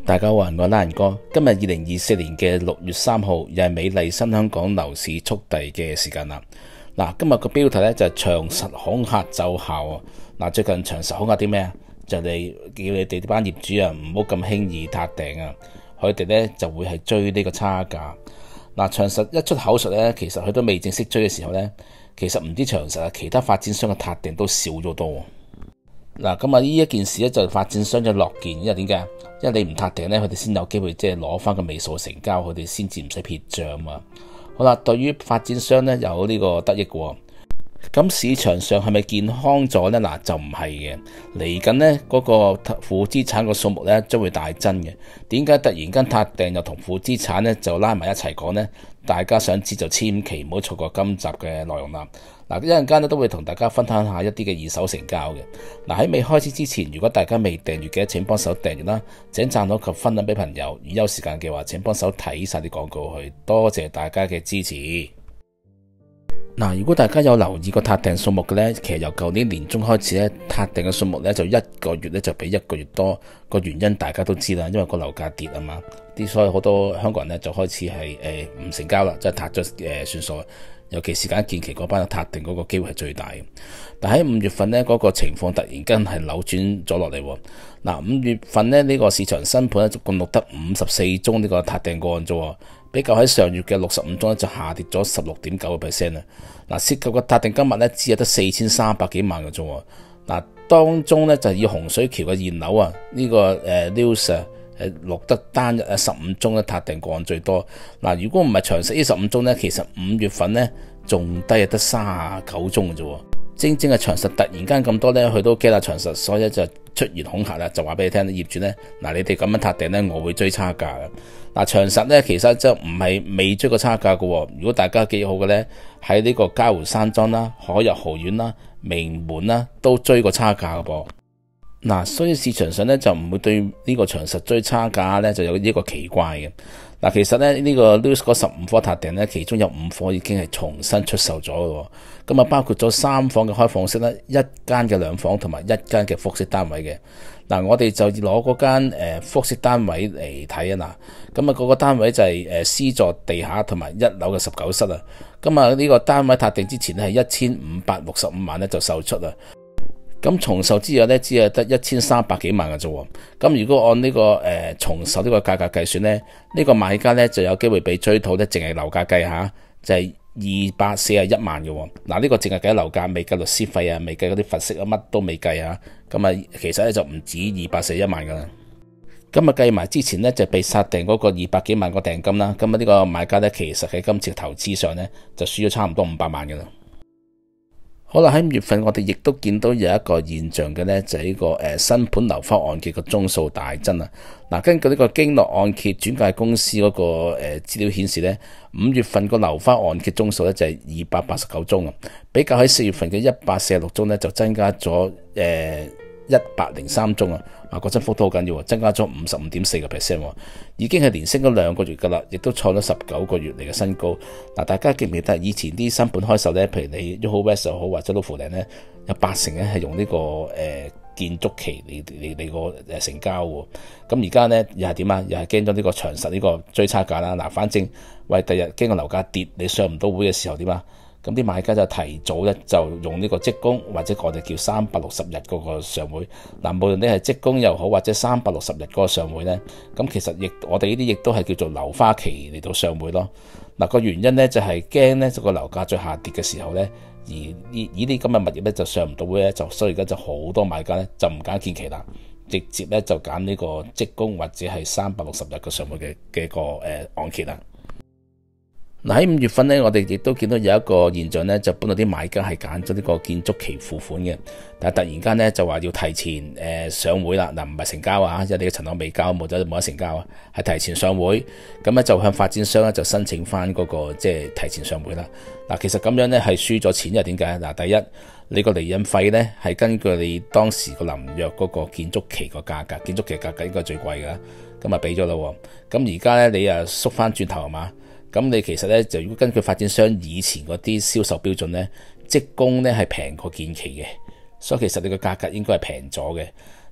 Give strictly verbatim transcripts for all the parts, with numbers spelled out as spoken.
大家好，我係拉人哥。今日二零二四年嘅六月三號，又係美麗新香港樓市速遞嘅時間啦。嗱，今日個標題咧就係長實恐嚇奏效啊！嗱，最近長實恐嚇啲咩啊？就係叫你哋班業主啊，唔好咁輕易撻訂啊！佢哋咧就會係追呢個差價。嗱，長實一出口術咧，其實佢都未正式追嘅時候咧，其實唔知長實啊，其他發展商嘅撻訂都少咗多。嗱，咁啊呢一件事咧就發展商就樂見，因為點解？因為你唔撻訂咧，佢哋先有機會即係攞翻個尾數成交，佢哋先至唔使撇賬嘛。好啦，對於發展商咧有呢個得益嘅，咁市場上係咪健康咗呢？嗱，就唔係嘅。嚟緊呢嗰個負資產個數目咧將會大增嘅。點解突然間撻訂又同負資產咧就拉埋一齊講呢？大家想知就千祈唔好錯過今集嘅內容啦。嗱，一陣間咧都會同大家分享一下一啲嘅二手成交嘅。嗱，喺未開始之前，如果大家未訂閱嘅，請幫手訂閱啦，請讚好及分享俾朋友。如有時間嘅話，請幫手睇晒啲廣告去，多謝大家嘅支持。嗱，如果大家有留意過撻訂數目嘅呢，其實由舊年年中開始咧，撻訂嘅數目呢就一個月呢就比一個月多。個原因大家都知啦，因為個樓價跌啊嘛，啲所以好多香港人呢就開始係誒唔成交啦，即係撻咗誒算數。尤其時間見期嗰班撻訂嗰個機會係最大嘅。但喺五月份呢，嗰、那個情況突然間係扭轉咗落嚟。嗱，五月份呢，呢、這個市場新盤咧共錄得五十四宗呢個撻訂個案啫，比較喺上月嘅六十五宗咧就下跌咗十六點九個 percent 啊。嗱，涉及嘅撻訂金額咧只有得四千三百幾萬嘅啫。嗱，當中咧就以洪水橋嘅現樓啊，呢、這個誒 news 啊。誒錄得單日啊十五宗咧撻訂個案最多。嗱，如果唔係長實呢十五宗咧，其實五月份咧仲低啊，得三十九宗嘅啫。正正係長實突然間咁多咧，佢都驚啦長實，所以就出現恐嚇啦，就話俾你聽，業主咧，嗱，你哋咁樣撻訂咧，我會追差價嘅。嗱，長實咧其實就唔係未追過差價嘅。如果大家記好嘅咧，喺呢個嘉湖山莊啦、海逸豪苑啦、名門啦都追過差價嘅噃。嗱，所以市場上咧就唔會對呢個長實追差價咧就有呢個奇怪嘅。嗱，其實咧呢個 news 嗰十五伙撻訂咧，其中有五伙已經係重新出售咗嘅。咁啊，包括咗三房嘅開放式咧，一間嘅兩房同埋一間嘅複式單位嘅。嗱，我哋就攞嗰間誒複式單位嚟睇啊。嗱，咁啊嗰個單位就係誒 C 座地下同埋一樓嘅十九室啊。咁啊呢個單位撻訂之前咧係一千五百六十五萬咧就售出啦。咁重售之後咧，只係得一千三百幾萬嘅啫。咁如果按呢、這個誒、呃、重售呢個價格計算咧，呢、這個買家咧就有機會被追討咧，淨係樓價計下就係二百四十一萬嘅。嗱，呢個淨係計樓價，未計律師費啊，未計嗰啲罰息啊，乜都未計啊。咁啊，其實咧就唔止二百四十一萬噶啦。咁啊，計埋之前咧就被殺訂嗰個二百幾萬個訂金啦。咁啊，呢個買家咧其實喺今次投資上咧就輸咗差唔多五百萬嘅啦。好啦，喺五月份我哋亦都見到有一個現象嘅呢，就係呢個誒新盤樓花按揭嘅宗數大增啊！嗱，根據呢個經絡按揭轉介公司嗰個誒資料顯示呢，五月份個樓花按揭宗數呢就係二百八十九宗啊，比較喺四月份嘅一百四十六宗呢就增加咗誒一百零三宗啊！啊，個增幅都好緊要啊，增加咗五十五點四個 percent， 已經係連升咗兩個月噶啦，亦都創咗十九個月嚟嘅新高。嗱，大家記唔記得以前啲新盤開售咧，譬如你 YOHO West 又好或者老芙嶺咧，有八成咧係用呢、這個誒、呃、建築期嚟嚟嚟個誒成交喎。咁而家咧又係點啊？又係驚咗呢個長實呢個追差價啦。嗱，反正喂第日驚個樓價跌，你上唔到會嘅時候點啊？咁啲買家就提早咧就用呢個職工或者我哋叫三百六十日嗰個上會。嗱，無論你係職工又好或者三百六十日嗰個上會咧，咁其實亦我哋呢啲亦都係叫做樓花期嚟到上會咯。嗱，個原因咧就係驚咧個樓價再下跌嘅時候咧，而呢呢啲咁嘅物業咧就上唔到會咧，就所以而家就好多買家咧就唔揀建期啦，直接咧就揀呢個職工或者係三百六十日嘅上會嘅嘅個誒按揭啦。嗱，喺五月份咧，我哋亦都見到有一個現象咧，就本來啲買家係揀咗呢個建築期付款嘅，但係突然間咧就話要提前誒、呃、上會啦。嗱，唔係成交啊，因為你嘅層樓未交，冇得冇得成交啊，係提前上會。咁咧就向發展商咧就申請翻、那、嗰個即係、就是、提前上會啦。嗱，其實咁樣咧係輸咗錢，因為點解？嗱，第一你個釐印費咧係根據你當時個臨約嗰個建築期個價格，建築期價格應該係最貴㗎，咁啊俾咗啦。咁而家咧你啊縮翻轉頭係嘛？咁你其實咧就如果根據發展商以前嗰啲銷售標準咧，職工咧係平過建期嘅，所以其實你個價格應該係平咗嘅。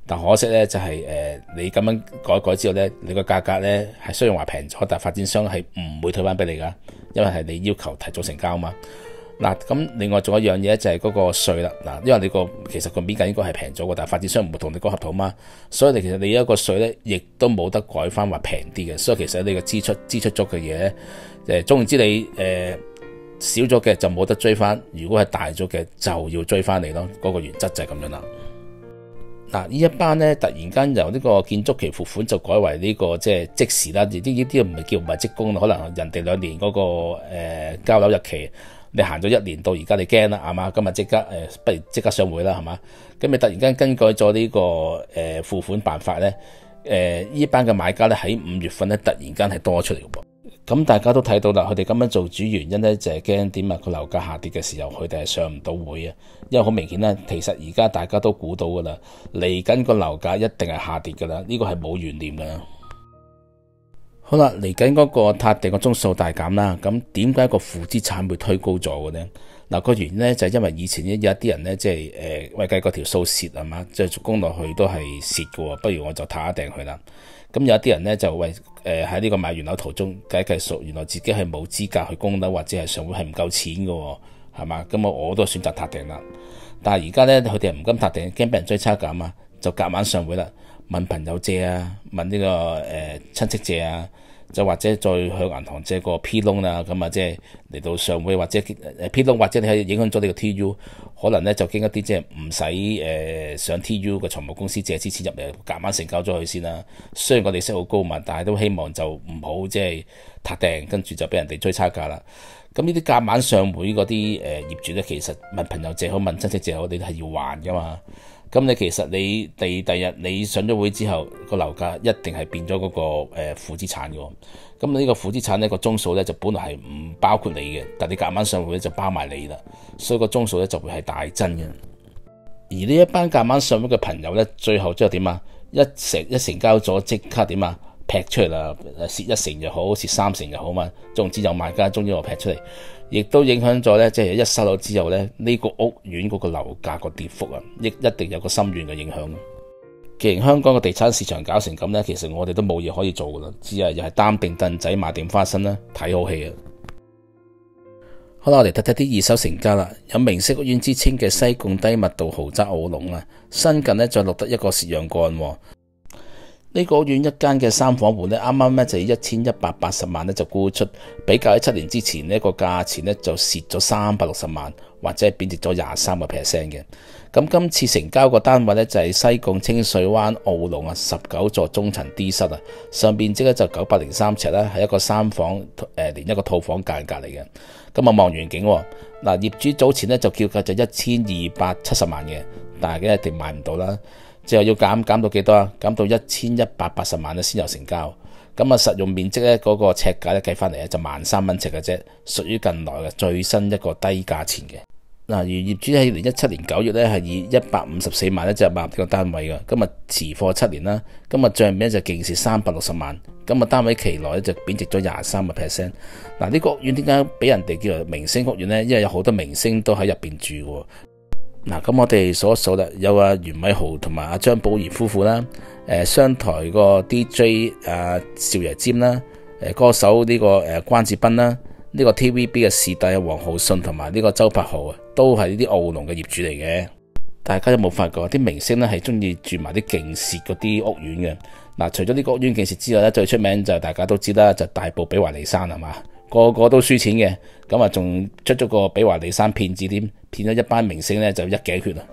但可惜咧就係、是、誒、呃、你咁樣改改之後咧，你個價格咧係雖然話平咗，但係發展商係唔會退翻俾你噶，因為係你要求提早成交嘛。嗱，咁另外仲有一樣嘢就係嗰個稅啦。嗱，因為你個其實個面價應該係平咗嘅，但係發展商唔會同你講合同嘛，所以你其實你一個稅咧，亦都冇得改翻話平啲嘅。所以其實你個支出支出咗嘅嘢咧，誒總言之你誒、呃、少咗嘅就冇得追翻，如果係大咗嘅就要追翻嚟咯。嗰、那個原則就係咁樣啦。嗱，呢一班咧突然間由呢個建築期付款就改為呢、這個即係即時啦，而啲呢啲唔係叫唔係即供，可能人哋兩年嗰、那個誒、呃、交樓日期。你行咗一年到而家你驚啦係嘛？今日即刻誒、呃，不如即刻上會啦係嘛？咁你突然間更改咗呢、這個誒、呃、付款辦法咧，誒、呃、呢班嘅買家咧喺五月份咧突然間係多出嚟嘅噃。咁大家都睇到啦，佢哋咁樣做主要原因咧就係驚點啊？個樓價下跌嘅時候，佢哋係上唔到會啊。因為好明顯啦，其實而家大家都估到噶啦，嚟緊個樓價一定係下跌噶啦，呢、這個係冇懸念噶。好啦，嚟緊嗰個撻訂個宗數大減啦，咁點解個負資產會推高咗嘅呢？嗱，個原因咧就係因為以前有一啲人咧即係誒為計嗰條數蝕係嘛，即係供落去都係蝕嘅，不如我就撻訂佢啦。咁有一啲人咧就為誒喺呢個買完樓途中計計數，原來自己係冇資格去供樓或者係上會係唔夠錢嘅，係嘛？咁我我都選擇撻訂啦。但係而家咧佢哋唔敢撻訂，驚俾人追差價嘛，就夾硬上會啦。問朋友借啊，問呢、這個誒、呃、親戚借啊，就或者再向銀行借個 P loan 啦，咁啊即係嚟到上會或者誒 P loan，或者你係影響咗你個 T U， 可能咧就經一啲即係唔使誒上 T U 嘅財務公司借支錢入嚟，夾硬成交咗佢先啦。雖然個利息好高嘛，但係都希望就唔好即係撻訂，跟住就俾人哋追差價啦。咁呢啲夾硬上會嗰啲誒業主咧，其實問朋友借好，問親戚借好，你都係要還噶嘛。咁你其實你第第日你上咗會之後，個樓價一定係變咗嗰個誒負資產嘅。咁呢個負資產呢個宗數咧就本來係唔包括你嘅，但你夾硬上會咧就包埋你啦，所以個宗數咧就會係大增嘅。而呢一班夾硬上會嘅朋友咧，最後之後點啊？一成一成交咗即刻點啊？劈出嚟啦，蝕一成又好，蝕三成又好嘛，總之有買家終於我劈出嚟，亦都影響咗咧，即係一收樓之後咧，呢個屋苑嗰個樓價個跌幅啊，亦一定有個深遠嘅影響。既然香港嘅地產市場搞成咁咧，其實我哋都冇嘢可以做噶啦，只係又係擔定凳仔買定花生啦，睇好戲啊！好啦，我哋睇睇啲二手成交啦，有明式屋苑之稱嘅西貢低密度豪宅奧龍啊，新近咧再錄得一個蝕讓個案。呢個屋苑一間嘅三房戶咧，啱啱咧就一千一百八十萬咧就沽出，比較喺七年之前呢個價錢咧就蝕咗三百六十萬，或者係貶值咗廿三個 percent 嘅。咁今次成交個單位咧就係西貢清水灣奧龍啊，十九座中層 D 室啊，上面積咧就九百零三尺啦，係一個三房誒連一個套房間隔嚟嘅。咁啊望遠景喎，嗱業主早前咧就叫價就一千二百七十萬嘅，但係一定買唔到啦。之後要減減到幾多啊？減到一千一百八十萬咧先有成交。咁啊實用面積咧嗰個尺價咧計翻嚟咧就萬三蚊尺嘅啫，屬於近來嘅最新一個低價錢嘅。嗱，而業主喺二零一七年九月咧係以一百五十四萬咧就買呢個單位嘅，今日持貨七年啦，今日帳面咧就勁蝕三百六十萬，咁啊單位期內咧就貶值咗廿三個 percent。嗱，呢個屋苑點解俾人哋叫做明星屋苑咧？因為有好多明星都喺入邊住嘅。嗱，咁我哋數一數啦，有阿袁偉豪同埋阿張寶兒夫婦啦，誒商台個 D J 阿少爺占啦，誒歌手呢個誒關智斌啦，呢個 T V B 嘅視帝黃浩信同埋呢個周柏豪啊，都係呢啲奧龍嘅業主嚟嘅。大家有冇發覺啲明星咧係中意住埋啲勁蝕嗰啲屋苑嘅？嗱，除咗呢個屋苑勁蝕之外咧，最出名就係大家都知啦，就大埔比華利山係嘛，個個都輸錢嘅，咁啊仲出咗個比華利山騙子添，騙咗一班明星咧就一頸血啊！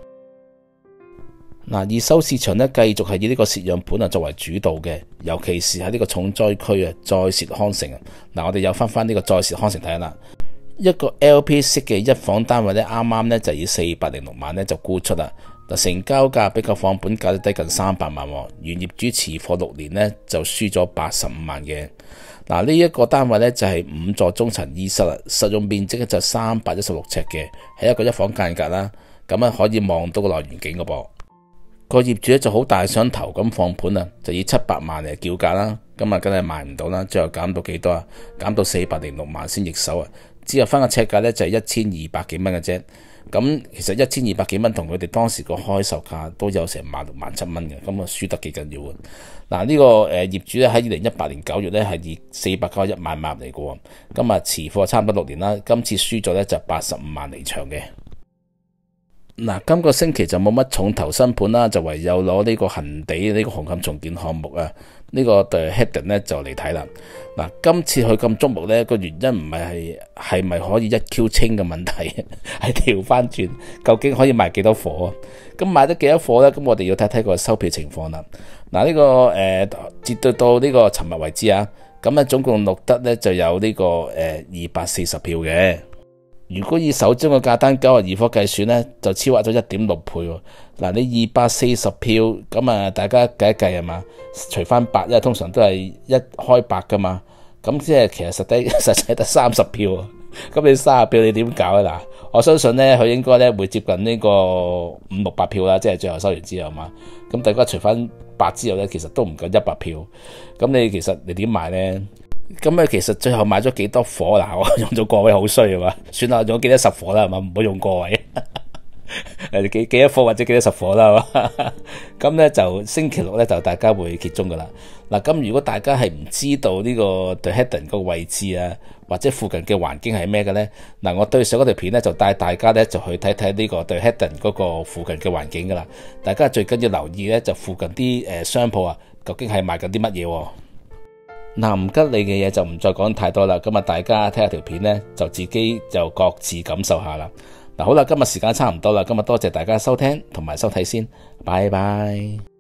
嗱，二手市場咧繼續係以呢個蝕讓盤啊作為主導嘅，尤其是喺呢個重災區啊，再蝕康城啊。嗱，我哋又翻翻呢個再蝕康城睇下啦，一個 L P 式嘅一房單位咧，啱啱咧就以四百零六萬咧就沽出啦。嗱，成交價比較放盤價低近三百萬，原業主持貨六年咧就輸咗八十五萬嘅。嗱，呢一個單位咧就係五座中層 E 室啦，實用面積咧就三百一十六尺嘅，係一個一房間隔啦，咁啊可以望到個內園景嘅噃。個業主咧就好大想頭咁放盤啊，就以七百萬嚟叫價啦，咁啊梗係賣唔到啦，最後減到幾多啊？減到四百零六萬先易手啊，之後翻個尺價咧就係一千二百幾蚊嘅啫。 咁其實一千二百幾蚊同佢哋當時個開售價都有成萬六萬七蚊嘅，咁啊輸得幾緊要啊！嗱、這、呢個誒業主咧喺二零一八年九月咧係以四百九十一萬買入嚟嘅喎，咁啊持貨差唔多六年啦，今次輸咗咧就八十五萬離場嘅。嗱，今個星期就冇乜重頭新盤啦，就唯有攞呢個恒地呢個紅磡重建項目啊，呢個 The Haddon 咧就嚟睇啦。嗱，今次佢咁矚目咧，個原因唔係係係咪可以一 Q 清嘅問題，係調翻轉，究竟可以賣幾多貨啊？咁賣得幾多貨咧？咁我哋要睇睇個收票情況啦。嗱，呢個誒截至到呢個尋日為止啊，咁咧總共錄得咧就有呢個誒二百四十票嘅。如果以首張嘅價單九十二伙計算咧，就超額咗一點六倍喎。嗱，你二百四十票，咁啊大家計一計係嘛？除翻八，因為通常都係一開八噶嘛。咁即係其實實際實際得三十票喎。咁你三十票你點搞啊？嗱，我相信咧佢應該咧會接近呢個五六百票啦，即係最後收完之後嘛。咁大家除翻八之後咧，其實都唔夠一百票。咁你其實你點賣咧？咁啊，其實最後買咗幾多伙嗱？我用咗個位好衰啊嘛，算啦，用咗幾多十伙啦係嘛，唔好用個位，誒幾幾多伙或者幾多十伙啦係嘛。咁咧就星期六咧就大家會揭盅噶啦。嗱，咁如果大家係唔知道呢個 The Haddon 個位置啊，或者附近嘅環境係咩嘅咧？嗱，我對上嗰條片咧就帶大家咧就去睇睇呢個 The Haddon 嗰個附近嘅環境噶啦。大家最緊要留意咧就附近啲誒商鋪啊，究竟係賣緊啲乜嘢？嗱，唔吉利嘅嘢就唔再講太多啦，咁啊大家睇下條片呢，就自己就各自感受下啦。嗱，好啦，今日時間差唔多啦，今日多謝大家收聽同埋收睇先，拜拜。